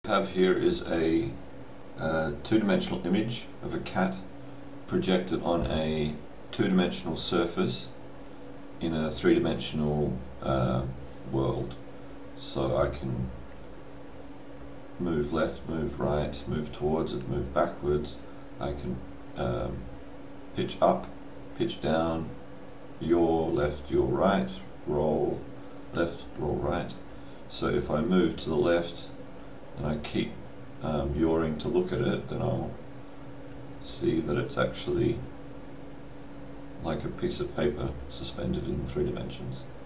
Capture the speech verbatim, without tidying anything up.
have here is a uh, two-dimensional image of a cat projected on a two-dimensional surface in a three-dimensional uh, world. So I can move left, move right, move towards it, move backwards. I can um, pitch up, pitch down, yaw left, yaw right, roll left, roll right. So if I move to the left and I keep um, yawing to look at it, then I'll see that it's actually like a piece of paper suspended in three dimensions.